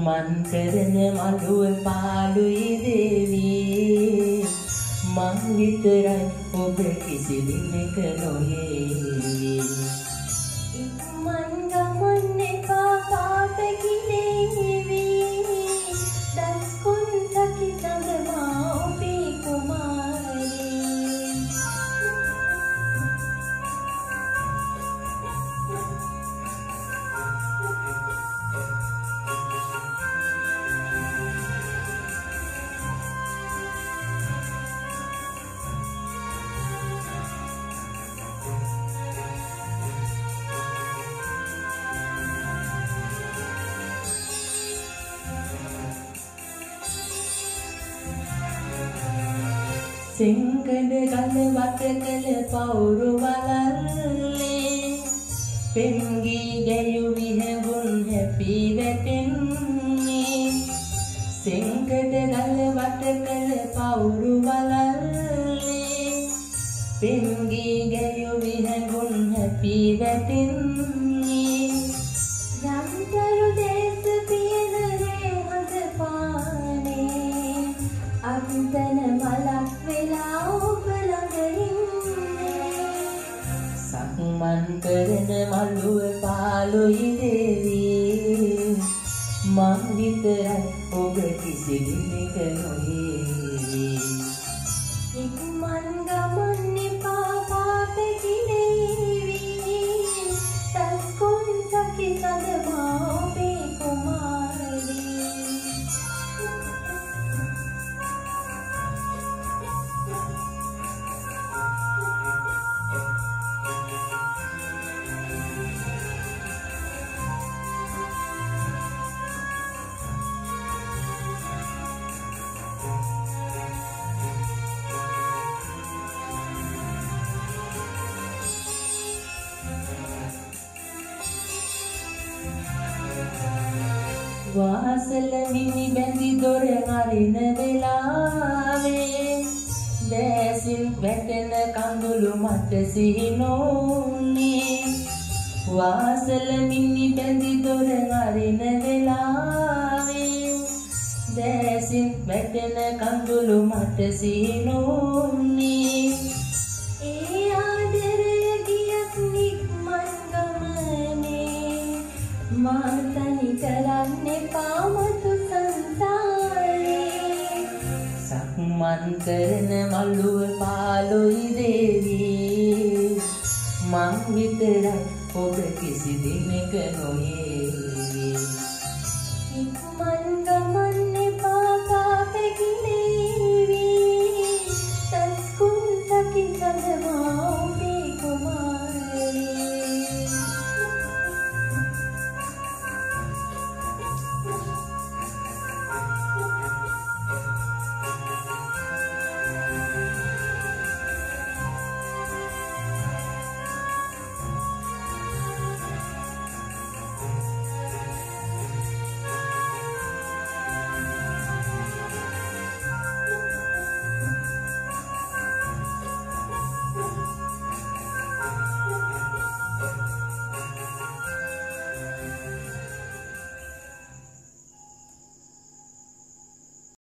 මන් කරන මළුව පාළුයි දේවී මං විතරයි ඔබ කිසි දිනක නොයේවි ඉක්මන් ගමන් එපා පාප ගිලේවි දස්කුන් සකි සඳමා ඔබේ කුමාරී සිංකඩ ගල වට කළ පවුරු වලල්ලේ පෙම්ගී ගැයු විහඟුන් හැපී වැටෙන්නේ සිංකඩ ගල වට කළ පවුරු වලල්ලේ පෙම්ගී ගැයු විහඟුන් හැපී වැටෙන්නේ යම්තරු දේශ පියන රේ හඳ පානේ අන්තන මලක් වෙලා ඔබ ළඟ ඉන්නේ සක්මන් කරන මළුව පාළුයි දේවී මං විතරයි ඔබ කිසි දිනක නොයේවි ඉක්මන් ගමන් එපා පාප ගිලේවි දස්කුන් සකි සඳමා ඔබේ කුමාරී වාසල මිනි බැඳි දොර අරින වෙලාවේ දැසින් වැටෙන කඳුළු මට සිහි නොවුනේ වාසල මිනි බැඳි දොර අරින වෙලාවේ දැසින් වැටෙන කඳුළු මට සිහි නොවුනේ ඒ ආදරය ගියක් නික්මන් ගමනේ මා තනි කරන්න එපා මතු සංසාරේ සක්මන් කරන මළුව පාළුයි දේවී මං විතරයි ඔබ කිසි දිනක නොයේ